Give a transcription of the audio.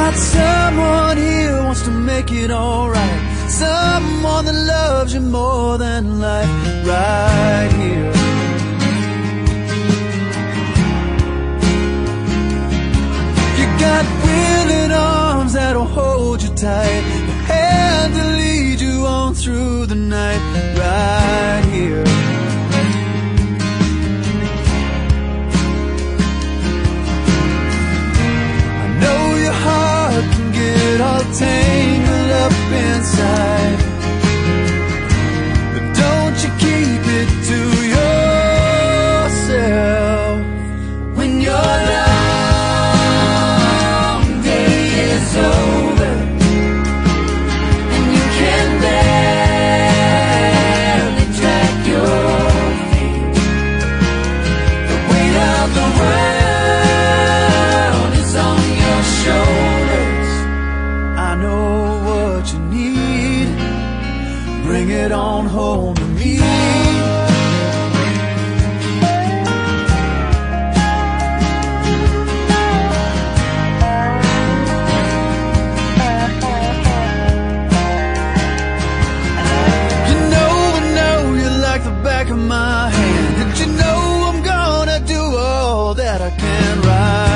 got someone here wants to make it alright, someone that loves you more than life, right here. You got willing arms that'll hold you tight, a hand to lead you on through the night, right here. All tangled up inside, but don't you keep it to yourself. When your long day is over and you can barely drag your feet, the weight of the world is on your shoulders. I know what you need, bring it on home to me. You know I know you like the back of my hand, and you know I'm gonna do all that I can right